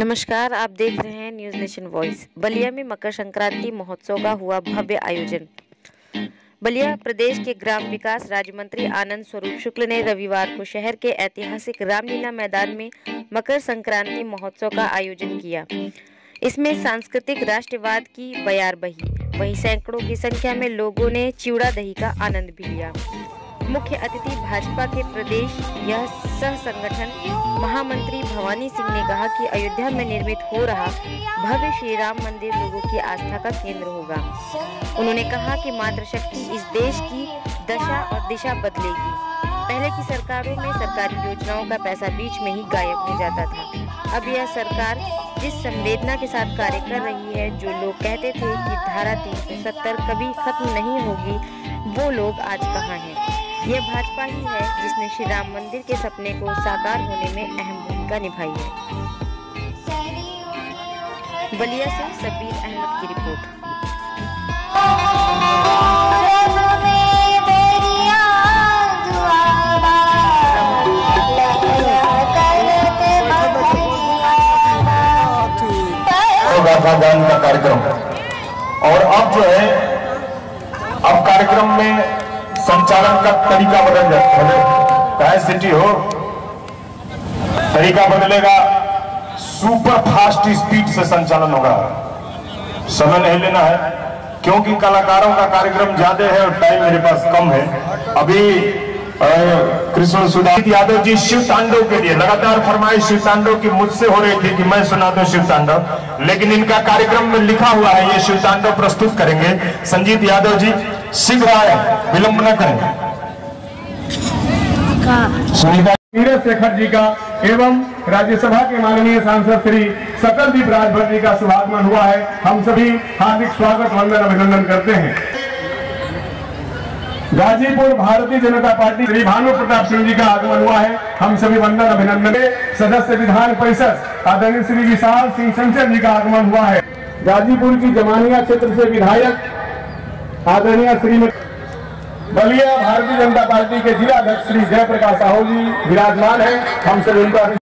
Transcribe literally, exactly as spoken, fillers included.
नमस्कार, आप देख रहे हैं न्यूज नेशन वॉइस। बलिया में मकर संक्रांति महोत्सव का हुआ भव्य आयोजन। बलिया प्रदेश के ग्राम विकास राज्य मंत्री आनंद स्वरूप शुक्ल ने रविवार को शहर के ऐतिहासिक रामलीला मैदान में मकर संक्रांति महोत्सव का आयोजन किया। इसमें सांस्कृतिक राष्ट्रवाद की बयार बही, वहीं सैकड़ों की संख्या में लोगों ने चिवड़ा दही का आनंद भी लिया। मुख्य अतिथि भाजपा के प्रदेश यह सह संगठन महामंत्री भवानी सिंह ने कहा कि अयोध्या में निर्मित हो रहा भव्य श्री राम मंदिर लोगों की आस्था का केंद्र होगा। उन्होंने कहा कि मातृशक्ति इस देश की दशा और दिशा बदलेगी। पहले की सरकारों में सरकारी योजनाओं का पैसा बीच में ही गायब हो जाता था। अब यह सरकार जिस संवेदना के साथ कार्य कर रही है, जो लोग कहते थे कि धारा तीन सौ सत्तर कभी खत्म नहीं होगी, वो लोग आज कहाँ हैं। यह भाजपा ही है जिसने श्री राम मंदिर के सपने को साकार होने में अहम भूमिका निभाई है। बलिया से शब्बीर अहमद की रिपोर्ट। गान का कार्यक्रम और अब जो है अब कार्यक्रम में संचालन का तरीका बदल जाता है। सिटी हो तरीका बदलेगा, सुपर फास्ट स्पीड से संचालन होगा। समय नहीं लेना है क्योंकि कलाकारों का कार्यक्रम ज्यादा है और टाइम मेरे पास कम है। अभी कृष्ण सुदासित यादव जी शिव तांडव के लिए लगातार फरमाइश शिव तांडव की मुझसे हो रही थी कि मैं सुना दूं शिव तांडव, लेकिन इनका कार्यक्रम में लिखा हुआ है ये शिव तांडव प्रस्तुत करेंगे संजीत यादव जी। शीघ्र आए, विलंब न करें। सुनीता नीरज शेखर जी का एवं राज्यसभा के माननीय सांसद श्री सकलदीप राजभर जी का शुभागमन हुआ है। हम सभी हार्दिक स्वागत वंदन अभिनंदन करते हैं। गाजीपुर भारतीय जनता पार्टी श्री भानु प्रताप सिंह जी का आगमन हुआ है। हम सभी वंदन अभिनंदन। सदस्य विधान परिषद आदरणीय श्री विशाल सिंह संचर जी का आगमन हुआ है। गाजीपुर की जमानिया क्षेत्र से विधायक आदरणीय श्रीमती बलिया भारतीय जनता पार्टी के जिला अध्यक्ष श्री जयप्रकाश साहू जी विराजमान है। हम सभी उनका